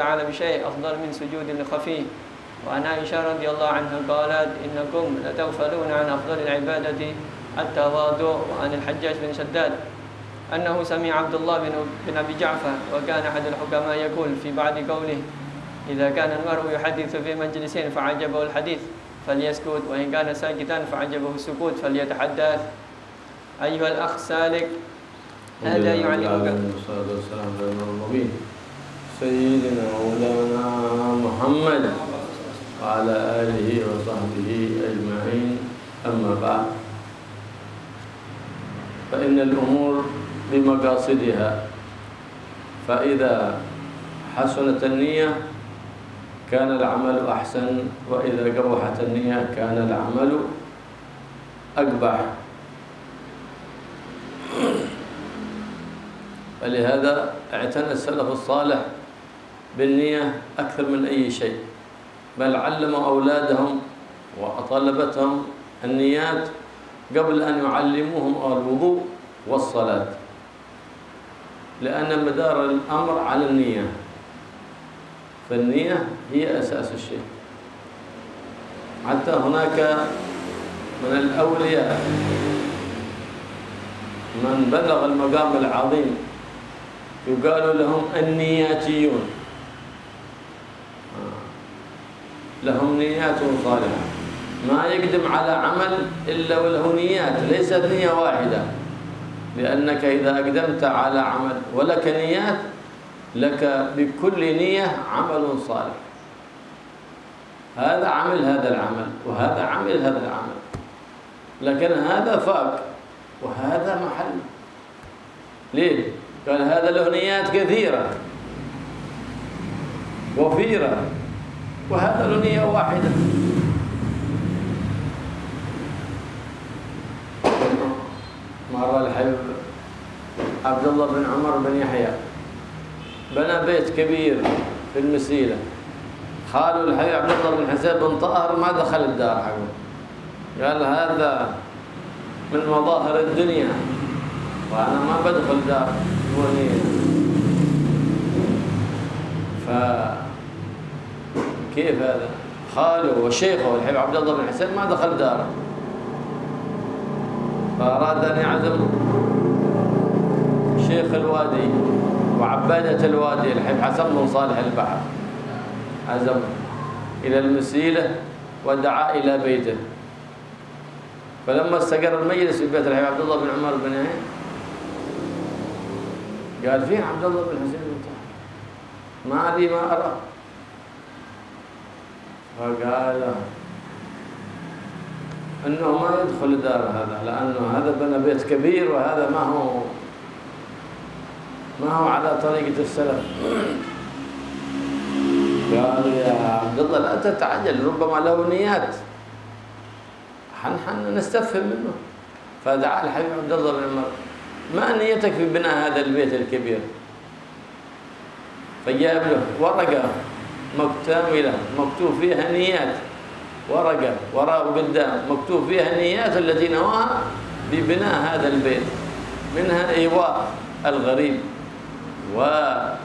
تعالى بشيء أفضل من سجود لخفيه. وعن عائشة رضي الله عنها قالت: إنكم لتغفلون عن أفضل العبادة التواضع. وعن الحجاج بن شداد أنه سمع عبد الله بن أبي جعفر وكان أحد الحكماء يقول في بعد قوله: إذا كان المرء يحدث في مجلس فعجبه الحديث فليسكت، وإن كان ساكتا فعجبه السكوت فليتحدث. أيها الأخ سالك، هذا يعلمك. والصلاة والسلام على المبين سيدنا مولانا محمد وعلى آله وصحبه أجمعين. أما بعد، فإن الأمور بمقاصدها، فإذا حسنت النية كان العمل أحسن، وإذا قبحت النية كان العمل أقبح. فلهذا اعتنى السلف الصالح بالنية أكثر من أي شيء، بل علموا أولادهم وطلبتهم النيات قبل أن يعلموهم الوضوء والصلاة، لأن مدار الأمر على النية، فالنية هي أساس الشيء. حتى هناك من الأولياء من بلغ المقام العظيم يقال لهم النياتيون، لهم نيات صالحة، ما يقدم على عمل إلا وله نيات، ليست نية واحدة، لأنك إذا أقدمت على عمل ولك نيات لك بكل نية عمل صالح. هذا عمل هذا العمل، وهذا عمل هذا العمل، لكن هذا فاق وهذا محل. ليه؟ قال هذا له نيات كثيرة وفيرة، وهذا له نية واحدة. مرة الحبيب عبد الله بن عمر بن يحيى بنى بيت كبير في المسيلة، خاله الحبيب عبد الله بن حسين بن طاهر ما دخل الدار حقه، قال هذا من مظاهر الدنيا وأنا ما بدخل دار ونية. فكيف هذا؟ خاله وشيخه الحبيب عبد الله بن حسين ما دخل داره، فأراد أن يعزم شيخ الوادي وعبادة الوادي الحبيب حسن بن صالح البحر، عزم إلى المسيلة ودعا إلى بيته. فلما استقر المجلس في بيت الحبيب عبد الله بن عمر بن يحيى قال فين عبد الله بن حسين بن طاهر؟ ما أدري ما أرى. فقال أنه ما يدخل دار هذا، لأنه هذا بنى بيت كبير وهذا ما هو على طريقة السلف. قال يا عبد الله لا تتعجل، ربما له نيات، حن نستفهم منه. فدعا الحبيب عبد الله بن عمر: ما نيتك في بناء هذا البيت الكبير؟ فجاب له ورقة مكتملة مكتوب فيها نيات، ورقة وراء وقدام مكتوب فيها النيات التي نواها ببناء هذا البيت، منها إيواء الغريب وتعليم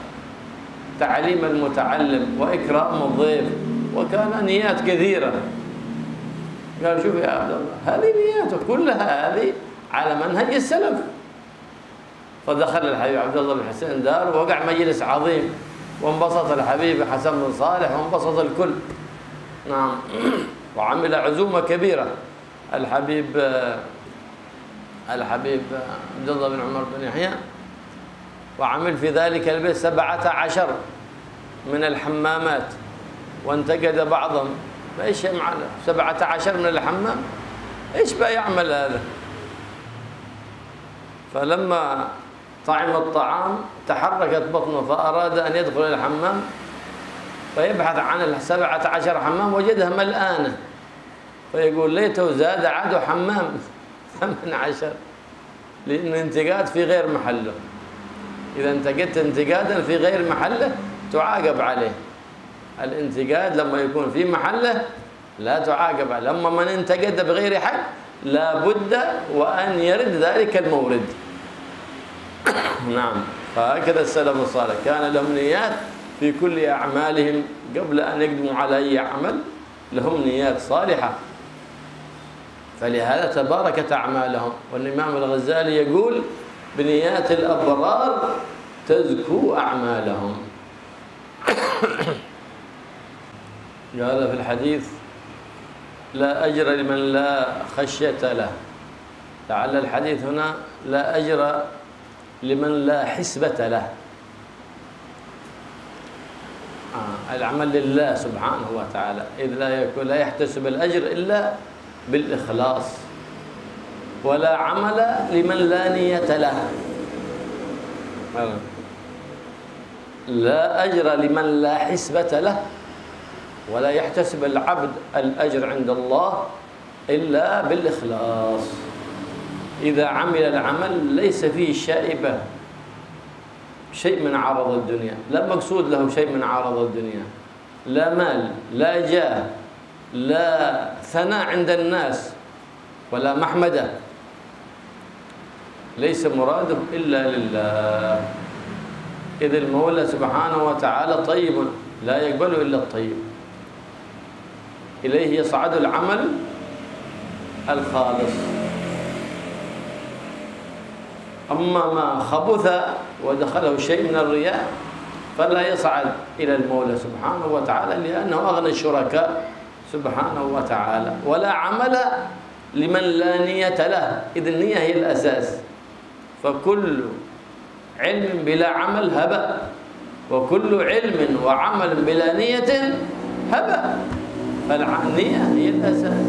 المتعلم وإكرام الضيف، وكان نيات كثيرة. قال شوف يا عبد الله، هذه نياته كلها هذه على منهج السلف. فدخل الحبيب عبد الله بن حسين دار ووقع مجلس عظيم، وانبسط الحبيب حسن بن صالح وانبسط الكل. نعم. وعمل عزومة كبيرة الحبيب عبد الله بن عمر بن يحيى، وعمل في ذلك البيت 17 من الحمامات، وانتقد بعضهم. ايش معنى 17 من الحمام؟ ايش بقى يعمل هذا؟ فلما طعم الطعام تحركت بطنه، فأراد أن يدخل الحمام فيبحث عن 17 حمام، وجدها ملآنة، فيقول ليته زاد عاد حمام 18، لأن انتقاد في غير محله. إذا انتقدت انتقادا في غير محله تعاقب عليه. الانتقاد لما يكون في محله لا تعاقب عليه، لما من انتقد بغير حق لا بد وأن يرد ذلك المورد. نعم. فهكذا السلف الصالح كان لهم نيات في كل أعمالهم قبل أن يقدموا على أي عمل لهم نيات صالحة، فلهذا تباركت أعمالهم. والإمام الغزالي يقول بنيات الأبرار تزكو أعمالهم. قال في الحديث لا أجر لمن لا خشية له. لعل الحديث هنا لا أجر لمن لا حسبة له. العمل لله سبحانه وتعالى، إذ لا يحتسب الأجر إلا بالإخلاص. ولا عمل لمن لا نية له. لا أجر لمن لا حسبة له، ولا يحتسب العبد الأجر عند الله إلا بالإخلاص. إذا عمل العمل ليس فيه شائبة شيء من عرض الدنيا، لا مقصود له شيء من عرض الدنيا، لا مال، لا جاه، لا ثناء عند الناس، ولا محمدة، ليس مراده إلا لله. إذ المولى سبحانه وتعالى طيب لا يقبل إلا الطيب، إليه يصعد العمل الخالص. أما ما خبث ودخله شيء من الرياء فلا يصعد إلى المولى سبحانه وتعالى، لأنه أغنى الشركاء سبحانه وتعالى. ولا عمل لمن لا نية له، إذ النية هي الأساس. فكل علم بلا عمل هباء، وكل علم وعمل بلا نية هباء. فالنية هي الأساس.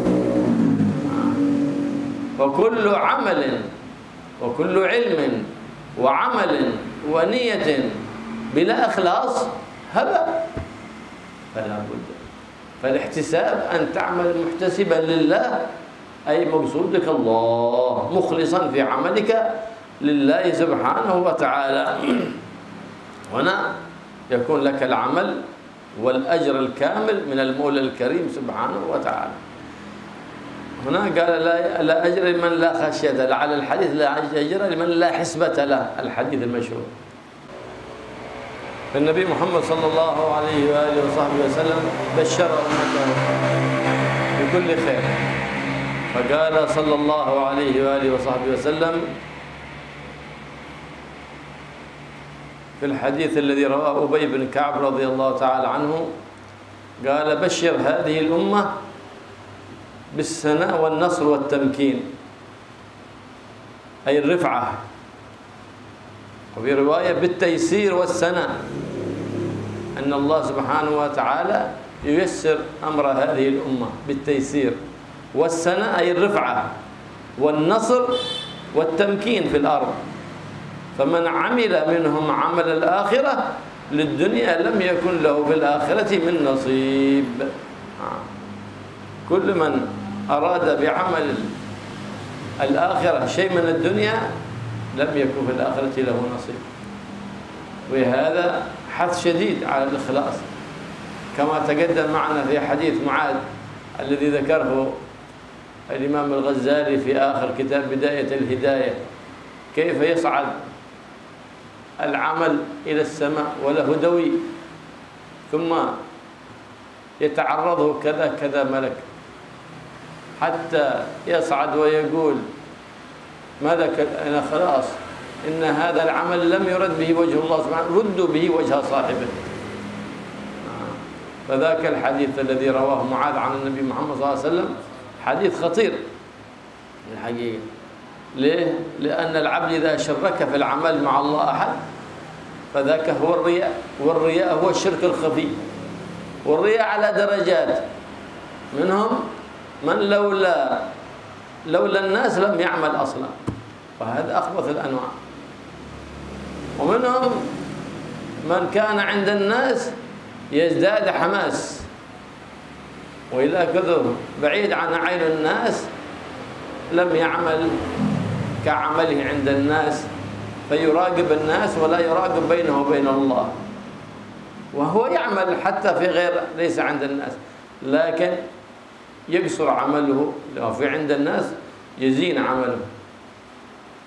وكل عمل وكل علم وعمل ونية بلا إخلاص هباء، فلا بد. فالاحتساب أن تعمل محتسبا لله، أي مقصودك الله، مخلصا في عملك لله سبحانه وتعالى. هنا يكون لك العمل والأجر الكامل من المولى الكريم سبحانه وتعالى. هنا قال لا أجر لمن لا خشية له، على الحديث لا أجر لمن لا حسبة له، الحديث المشهور. فالنبي محمد صلى الله عليه وآله وصحبه وسلم بشر أمته بكل خير، فقال صلى الله عليه وآله وصحبه وسلم في الحديث الذي رواه أبي بن كعب رضي الله تعالى عنه، قال بشر هذه الأمة بالثناء والنصر والتمكين، أي الرفعة. وفي رواية بالتيسير والثناء، أن الله سبحانه وتعالى ييسر أمر هذه الأمة بالتيسير والثناء، أي الرفعة والنصر والتمكين في الأرض. فمن عمل منهم عمل الآخرة للدنيا لم يكن له في الآخرة من نصيب. كل من أراد بعمل الآخرة شيء من الدنيا لم يكن في الآخرة له نصيب. وهذا حث شديد على الإخلاص، كما تقدم معنا في حديث معاذ الذي ذكره الإمام الغزالي في آخر كتاب بداية الهداية، كيف يصعد العمل إلى السماء وله دوي، ثم يتعرضه كذا كذا ملك حتى يصعد ويقول ملك أنا خلاص إن هذا العمل لم يرد به وجه الله سبحانه، ردوا به وجه صاحبه. فذاك الحديث الذي رواه معاذ عن النبي محمد صلى الله عليه وسلم حديث خطير الحقيقة. ليه؟ لأن العبد إذا شرك في العمل مع الله أحد فذاك هو الرياء، والرياء هو الشرك الخفي. والرياء على درجات، منهم من لولا الناس لم يعمل أصلا، وهذا أخبث الأنواع. ومنهم من كان عند الناس يزداد حماس، وإذا كثر بعيد عن عين الناس لم يعمل كعمله عند الناس، فيراقب الناس ولا يراقب بينه وبين الله. وهو يعمل حتى في غير ليس عند الناس، لكن يقصر عمله، لو في عند الناس يزين عمله.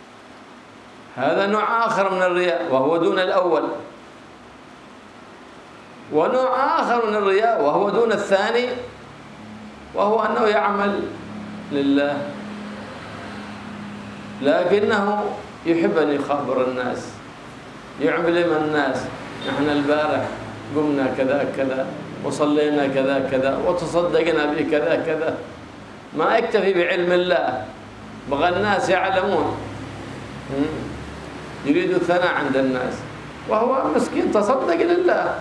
هذا نوع آخر من الرياء وهو دون الأول. ونوع آخر من الرياء وهو دون الثاني، وهو أنه يعمل لله لكنه يحب أن يخبر الناس، يعلم الناس نحن البارح قمنا كذا كذا وصلينا كذا كذا وتصدقنا بكذا كذا. ما يكتفي بعلم الله، بغى الناس يعلمون، يريد الثناء عند الناس، وهو مسكين تصدق لله.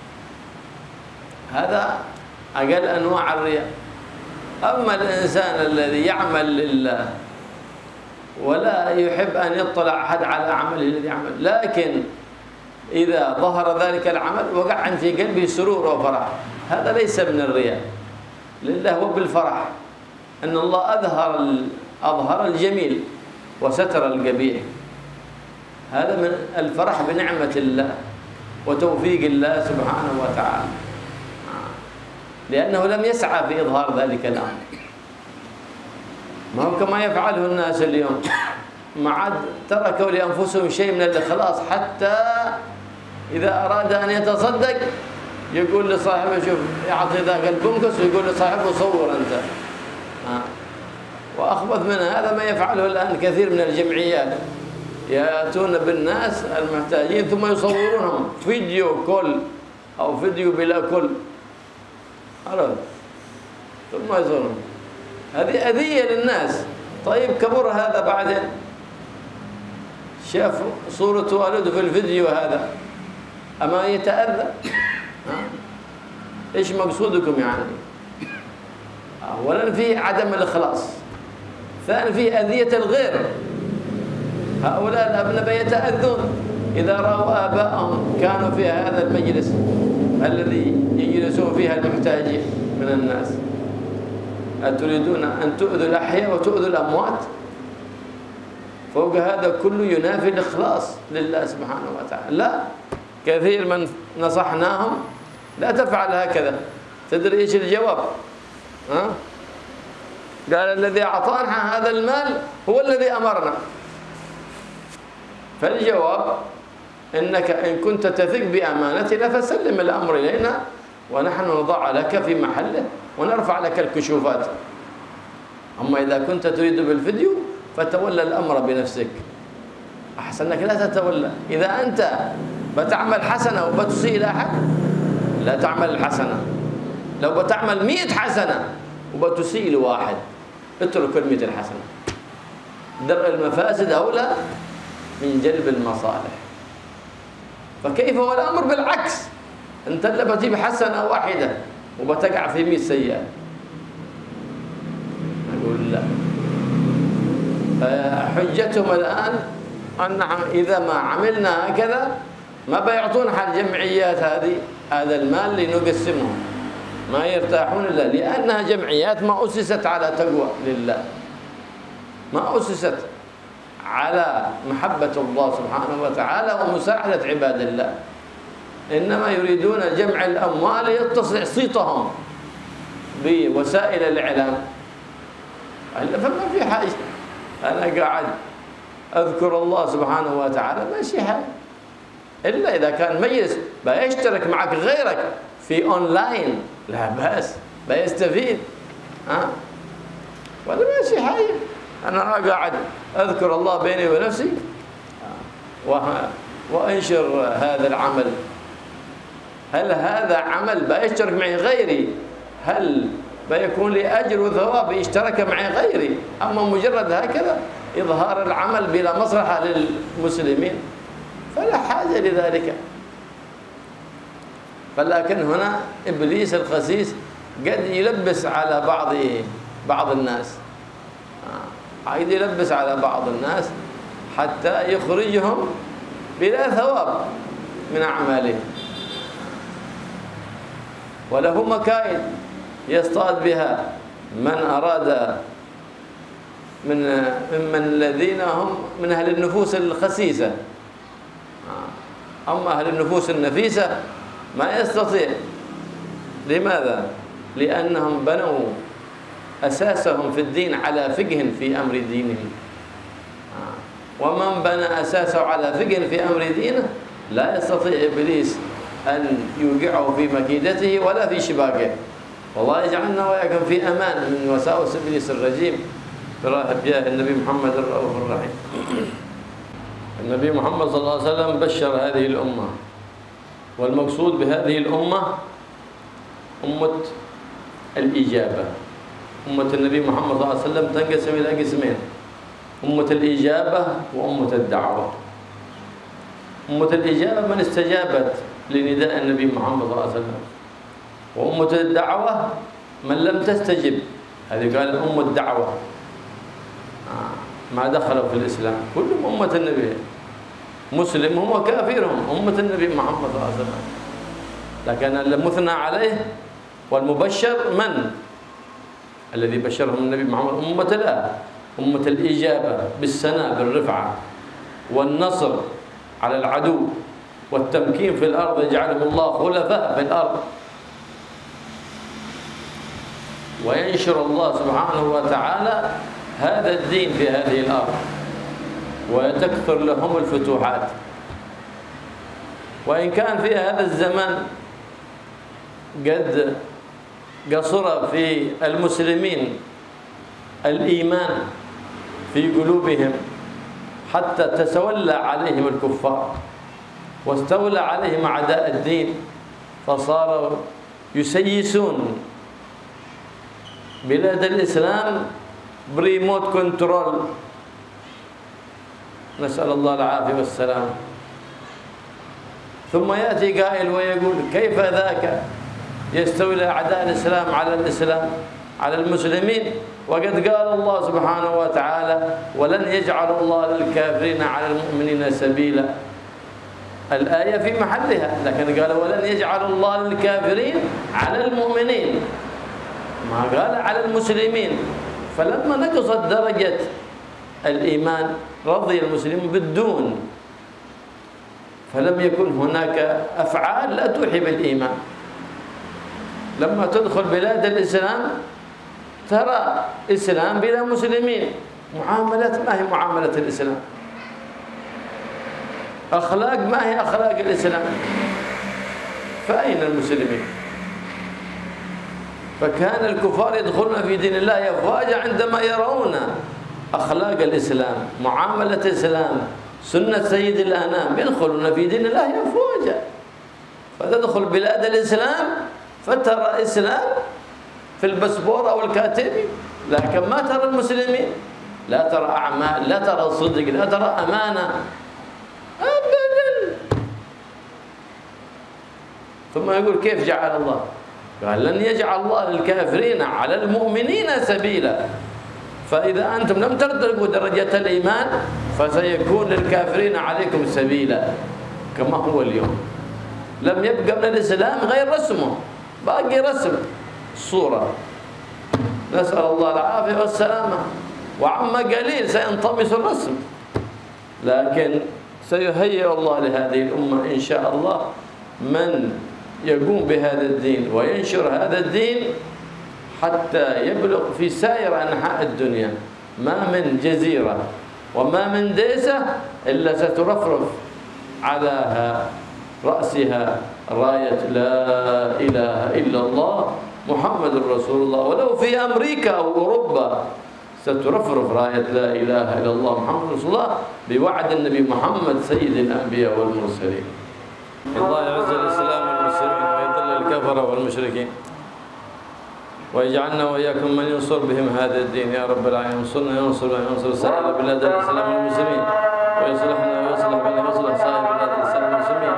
هذا أقل أنواع الرياء. أما الإنسان الذي يعمل لله ولا يحب أن يطلع أحد على عمله الذي يعمل، لكن إذا ظهر ذلك العمل وقع في قلبه سرور وفرح، هذا ليس من الرياء. لله هو بالفرح أن الله أظهر الجميل وستر القبيح. هذا من الفرح بنعمة الله وتوفيق الله سبحانه وتعالى، لأنه لم يسعى في إظهار ذلك الأمر. ما هو كما يفعله الناس اليوم، ما عاد تركوا لأنفسهم شيء من الإخلاص، حتى إذا أراد أن يتصدق يقول لصاحبه شوف، يعطي ذاك البنكس ويقول لصاحبه صور أنت. وأخبث من هذا ما يفعله الآن كثير من الجمعيات، يأتون بالناس المحتاجين ثم يصورونهم فيديو كل أو فيديو بلا كل، عرفت؟ ثم يصورون. هذه أذية للناس. طيب كبر هذا بعدين شاف صورة والده في الفيديو هذا، أما يتأذى؟ إيش مقصودكم يعني؟ أولا فيه عدم الإخلاص، ثانيا فيه أذية الغير. هؤلاء الأبناء يتأذون إذا رأوا آباءهم كانوا في هذا المجلس الذي يجلسون فيها المحتاجين من الناس. أتريدون أن تؤذوا الأحياء وتؤذوا الأموات؟ فوق هذا كله ينافي الإخلاص لله سبحانه وتعالى. لا، كثير من نصحناهم لا تفعل هكذا. تدري إيش الجواب؟ قال الذي أعطانا هذا المال هو الذي أمرنا. فالجواب إنك إن كنت تثق بأمانتنا فسلم الأمر إلينا ونحن نضع لك في محله ونرفع لك الكشوفات. أما إذا كنت تريد بالفيديو فتولى الأمر بنفسك. أحسن أنك لا تتولى. إذا أنت بتعمل حسنة وبتسيء إلى أحد لا تعمل الحسنة. لو بتعمل 100 حسنة وبتسيء لواحد اترك كل 100 الحسنة. درء المفاسد أولى من جلب المصالح. فكيف هو الأمر بالعكس؟ أنت اللي بتجيب حسنة واحدة وبتقع في 100 سيئة. أقول لا. فحجتهم الآن أن إذا ما عملنا هكذا ما بيعطون حق الجمعيات هذا المال لنقسمه، ما يرتاحون إلا لأنها جمعيات ما أسست على تقوى لله، ما أسست على محبة الله سبحانه وتعالى ومساعدة عباد الله، إنما يريدون جمع الأموال ليتصل صيتهم بوسائل الإعلام. فما في حاجة. أنا قاعد أذكر الله سبحانه وتعالى ماشي حاجة، إلا إذا كان مجلس بيشترك معك غيرك في أونلاين لا بأس، بيستفيد ولا ماشي حاجة. أنا قاعد أذكر الله بيني ونفسي وأنشر هذا العمل. هل هذا عمل بيشترك معي غيري؟ هل بيكون لي أجر وثواب اشترك معي غيري؟ أما مجرد هكذا إظهار العمل بلا مصلحة للمسلمين فلا حاجة لذلك. ولكن هنا إبليس الخسيس قد يلبس على بعض الناس، عايز يلبس على بعض الناس حتى يخرجهم بلا ثواب من أعمالهم، وله مكائد يصطاد بها من أراد ممن الذين هم من أهل النفوس الخسيسة. أما أهل النفوس النفيسة ما يستطيع. لماذا؟ لأنهم بنوا أساسهم في الدين على فقه في أمر دينهم، ومن بنى أساسه على فقه في أمر دينه لا يستطيع إبليس أن يوقعه في مكيدته ولا في شباكه. والله يجعلنا وإياكم في أمان من وساوس إبليس الرجيم بجاه النبي محمد الرؤوف الرحيم. النبي محمد صلى الله عليه وسلم بشر هذه الأمة، والمقصود بهذه الأمة أمة الإجابة. أمة النبي محمد صلى الله عليه وسلم تنقسم إلى قسمين: أمة الإجابة وأمة الدعوة. أمة الإجابة من استجابت لنداء النبي محمد صلى الله عليه وسلم، وأمة الدعوة من لم تستجب، هذه قال أمة الدعوة ما دخلوا في الإسلام، كلهم أمة النبي، مسلمهم وكافرهم أمة النبي محمد صلى الله عليه وسلم. لكن المثنى عليه والمبشر من؟ الذي بشرهم النبي محمد أمة لا، أمة الإجابة بالسناء بالرفعة والنصر على العدو والتمكين في الأرض، يجعلهم الله خلفاء في الأرض، وينشر الله سبحانه وتعالى هذا الدين في هذه الأرض، وتكثر لهم الفتوحات. وإن كان في هذا الزمن قد قصر في المسلمين الإيمان في قلوبهم حتى تتولى عليهم الكفار واستولى عليهم أعداء الدين، فصاروا يسيسون بلاد الإسلام بريموت كنترول، نسأل الله العافية والسلام. ثم يأتي قائل ويقول: كيف ذاك يستولي أعداء الإسلام على الإسلام على المسلمين، وقد قال الله سبحانه وتعالى: ولن يجعل الله للكافرين على المؤمنين سبيلا. الآية في محلها، لكن قال: ولن يجعل الله للكافرين على المؤمنين، ما قال على المسلمين. فلما نقصت درجة الإيمان رضي المسلمون بالدون، فلم يكن هناك أفعال لا توحي بالإيمان. لما تدخل بلاد الإسلام ترى إسلام بلا مسلمين، معاملات ما هي معاملة الإسلام، أخلاق ما هي أخلاق الإسلام، فأين المسلمين؟ فكان الكفار يدخلون في دين الله أفواجا عندما يرون أخلاق الإسلام، معاملة الإسلام، سنة سيد الأنام، يدخلون في دين الله أفواجا. فتدخل بلاد الإسلام فترى إسلام في الباسبور أو الكاتبي، لكن ما ترى المسلمين، لا ترى أعمال، لا ترى صدق، لا ترى أمانة أبدا. ثم يقول: كيف جعل الله؟ قال: لن يجعل الله للكافرين على المؤمنين سبيلا. فإذا أنتم لم ترتقوا درجة الإيمان فسيكون للكافرين عليكم سبيلا، كما هو اليوم. لم يبقى من الإسلام غير رسمه، باقي رسم الصورة، نسأل الله العافية والسلامة. وعما قليل سينطمس الرسم، لكن سيهيئ الله لهذه الأمة إن شاء الله من يقوم بهذا الدين وينشر هذا الدين حتى يبلغ في سائر أنحاء الدنيا. ما من جزيرة وما من ديسة إلا سترفرف على رأسها راية لا إله إلا الله محمد رسول الله، ولو في أمريكا أو أوروبا سترفرف راية لا إله إلا الله محمد رسول الله بوعد النبي محمد سيد الأنبياء والمرسلين. الله يعز الإسلام والمسلمين ويذل الكفرة والمشركين، ويجعلنا وإياكم من ينصر بهم هذا الدين يا رب العالمين. انصرنا ينصر سائر بلاد الإسلام والمسلمين، ويصلحنا ويصلح بنا ويصلح سائر بلاد الإسلام والمسلمين،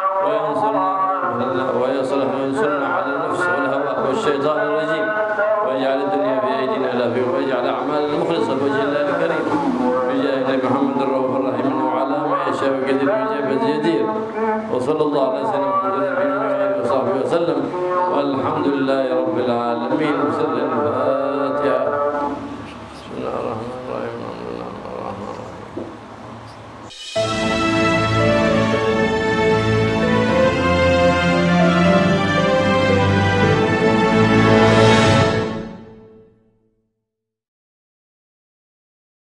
وينصرنا على النفس والهوى والشيطان الرجيم، ويجعل الدنيا في أيدينا لا فيه، ويجعل أعمالنا مخلصة لوجه الله الكريم بجاه النبي محمد الرؤوف الرحيم، إنه على ما يشاء قدير وإجابة جدير. وصلى الله على سيدنا محمد وآله وصحبه وسلم، والحمد لله رب العالمين. وسلم الفاتحة.